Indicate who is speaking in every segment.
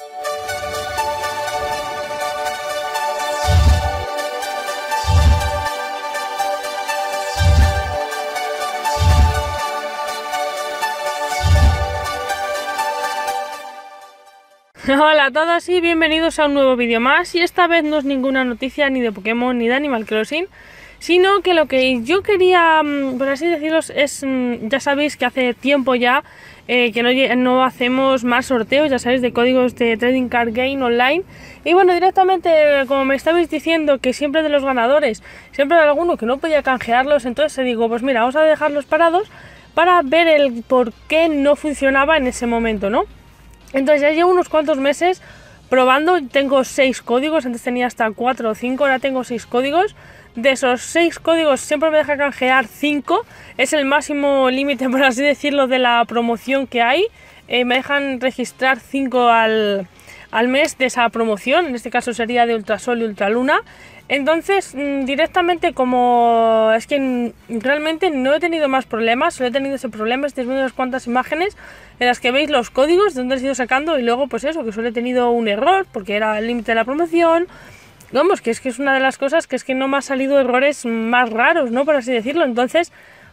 Speaker 1: Hola a todos y bienvenidos a un nuevo vídeo más, y esta vez no es ninguna noticia ni de Pokémon ni de Animal Crossing, sino que lo que yo quería, por así decirlo, es, ya sabéis que hace tiempo ya que no hacemos más sorteos, ya sabéis, de códigos de Trading Card Game Online, y bueno, directamente, como me estabais diciendo que siempre de los ganadores, siempre hay alguno que no podía canjearlos, entonces digo, pues mira, vamos a dejarlos parados para ver el por qué no funcionaba en ese momento, ¿no? Entonces ya llevo unos cuantos meses probando, tengo 6 códigos, antes tenía hasta 4 o 5, ahora tengo 6 códigos. De esos 6 códigos siempre me deja canjear 5, es el máximo límite, por así decirlo, de la promoción que hay. Me dejan registrar 5 al mes de esa promoción, en este caso sería de Ultrasol y Ultraluna. Entonces directamente, como es que realmente no he tenido más problemas, solo he tenido ese problema, estáis viendo unas cuantas imágenes en las que veis los códigos de donde he ido sacando, y luego pues eso, que solo he tenido un error porque era el límite de la promoción. Vamos, que es una de las cosas que es que no me han salido errores más raros, ¿no? Por así decirlo. Entonces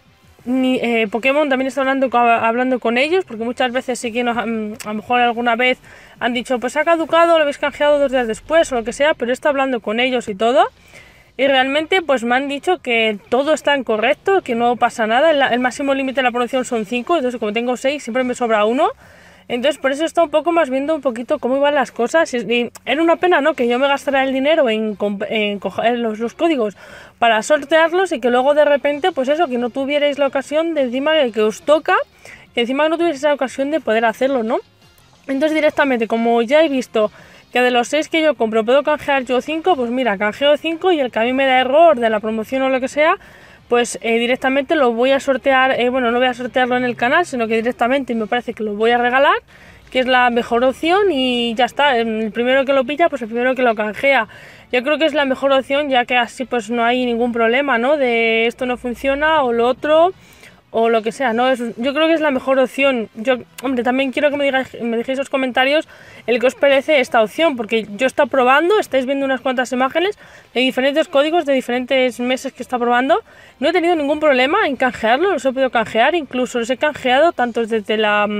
Speaker 1: Pokémon también está hablando con ellos, porque muchas veces sí que a lo mejor alguna vez han dicho, pues ha caducado, lo habéis canjeado 2 días después o lo que sea, pero está hablando con ellos y todo, y realmente pues me han dicho que todo está en correcto, que no pasa nada. El máximo límite de la promoción son 5, entonces como tengo 6 siempre me sobra 1. Entonces por eso está un poco más viendo un poquito cómo iban las cosas, y era una pena, ¿no?, que yo me gastara el dinero en coger los códigos para sortearlos y que luego de repente, pues eso, que no tuvierais la ocasión de encima de que os toca, que encima no tuvierais esa ocasión de poder hacerlo, ¿no? Entonces directamente, como ya he visto que de los 6 que yo compro puedo canjear yo 5, pues mira, canjeo 5, y el que a mí me da error de la promoción o lo que sea, pues directamente lo voy a sortear, bueno, no voy a sortearlo en el canal, sino que directamente me parece que lo voy a regalar, que es la mejor opción, y ya está. El primero que lo pilla, pues el primero que lo canjea. Yo creo que es la mejor opción, ya que así pues no hay ningún problema, ¿no?, de esto no funciona o lo otro o lo que sea, ¿no? Yo creo que es la mejor opción. Hombre, también quiero que me dejéis los comentarios el que os parece esta opción, porque yo he estado probando, estáis viendo unas cuantas imágenes de diferentes códigos de diferentes meses que está probando. No he tenido ningún problema en canjearlos, los he podido canjear, incluso los he canjeado tanto desde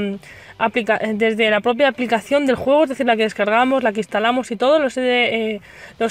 Speaker 1: desde la propia aplicación del juego, es decir, la que descargamos, la que instalamos y todo, los he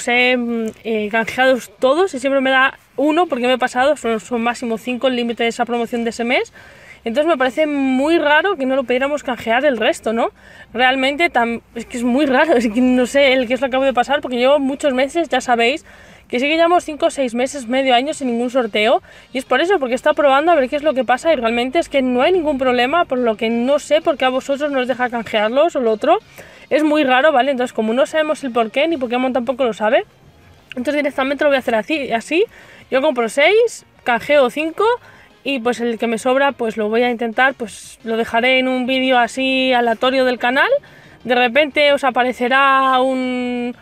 Speaker 1: canjeado todos, y siempre me da 1 porque me he pasado, son máximo 5 el límite de esa promoción de ese mes. Entonces me parece muy raro que no lo pudiéramos canjear el resto, ¿no? Realmente es que es muy raro, es que no sé qué es lo que acabo de pasar, porque llevo muchos meses, ya sabéis, que sí que llevamos 5 o 6 meses, medio año sin ningún sorteo, y es por eso, porque he estado probando a ver qué es lo que pasa, y realmente es que no hay ningún problema, por lo que no sé por qué a vosotros no os deja canjearlos o lo otro. Es muy raro, ¿vale? Entonces, como no sabemos el por qué, ni Pokémon tampoco lo sabe, entonces directamente lo voy a hacer así. Yo compro 6, canjeo 5, y pues el que me sobra pues lo voy a intentar, pues lo dejaré en un vídeo así aleatorio del canal. De repente os aparecerá un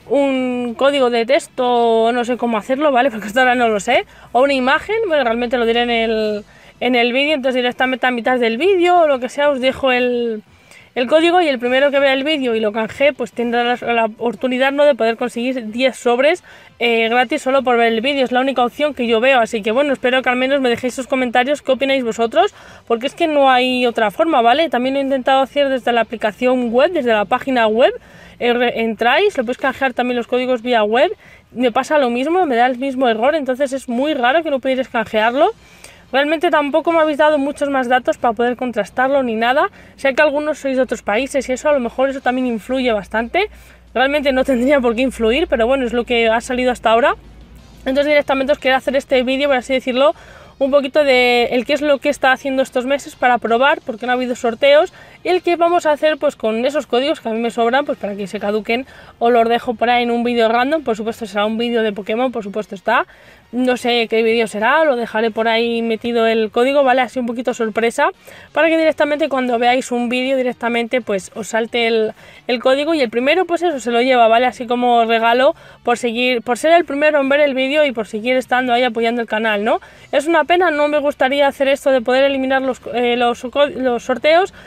Speaker 1: código de texto, no sé cómo hacerlo, ¿vale? Porque hasta ahora no lo sé. O una imagen, bueno, realmente lo diré en el vídeo, entonces directamente a mitad del vídeo o lo que sea os dejo el código, y el primero que vea el vídeo y lo canje pues tendrá la oportunidad, ¿no?, de poder conseguir 10 sobres gratis solo por ver el vídeo. Es la única opción que yo veo, así que bueno, espero que al menos me dejéis sus comentarios qué opináis vosotros, porque es que no hay otra forma, ¿vale? También lo he intentado hacer desde la aplicación web, desde la página web, entráis, lo podéis canjear también los códigos vía web, me pasa lo mismo, me da el mismo error, entonces es muy raro que no pudierais canjearlo. Realmente tampoco me habéis dado muchos más datos para poder contrastarlo ni nada. Sé que algunos sois de otros países y eso, a lo mejor eso también influye bastante. Realmente no tendría por qué influir, pero bueno, es lo que ha salido hasta ahora. Entonces directamente os quiero hacer este vídeo, por así decirlo, un poquito de el qué es lo que está haciendo estos meses para probar, porque no ha habido sorteos, y el que vamos a hacer pues con esos códigos que a mí me sobran, pues para que se caduquen, o los dejo por ahí en un vídeo random. Por supuesto será un vídeo de Pokémon, por supuesto está, no sé qué vídeo será, lo dejaré por ahí metido el código, ¿vale? Así un poquito sorpresa, para que directamente cuando veáis un vídeo directamente pues os salte el código, y el primero pues eso se lo lleva, ¿vale? Así como regalo por ser el primero en ver el vídeo y por seguir estando ahí apoyando el canal, ¿no? Es una pena, no me gustaría hacer esto de poder eliminar los sorteos, pero es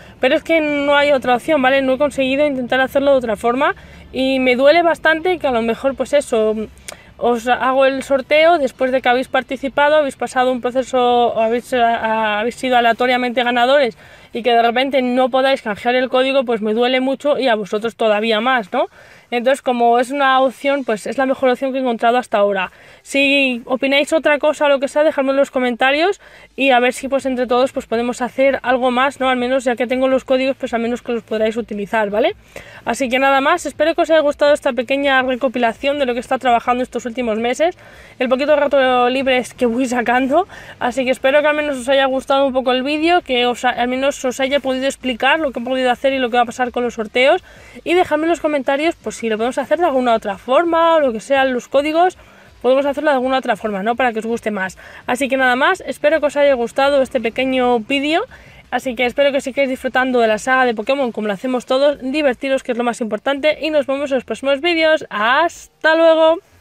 Speaker 1: que no hay otra opción, ¿vale? No he conseguido intentar hacerlo de otra forma y me duele bastante que a lo mejor pues eso, os hago el sorteo después de que habéis participado, habéis pasado un proceso, habéis sido aleatoriamente ganadores y que de repente no podáis canjear el código, pues me duele mucho y a vosotros todavía más, ¿no? Entonces, como es una opción, pues es la mejor opción que he encontrado hasta ahora. Si opináis otra cosa o lo que sea, dejadme en los comentarios y a ver si pues entre todos pues podemos hacer algo más, ¿no? Al menos ya que tengo los códigos, pues al menos que los podráis utilizar, ¿vale? Así que nada más, espero que os haya gustado esta pequeña recopilación de lo que he estado trabajando estos últimos meses, el poquito rato libre es que voy sacando, así que espero que al menos os haya gustado un poco el vídeo, que al menos os haya podido explicar lo que he podido hacer y lo que va a pasar con los sorteos, y dejadme en los comentarios pues si lo podemos hacer de alguna otra forma o lo que sean los códigos, podemos hacerlo de alguna otra forma, ¿no? Para que os guste más. Así que nada más, espero que os haya gustado este pequeño vídeo, así que espero que sigáis disfrutando de la saga de Pokémon como lo hacemos todos, divertiros que es lo más importante y nos vemos en los próximos vídeos. ¡Hasta luego!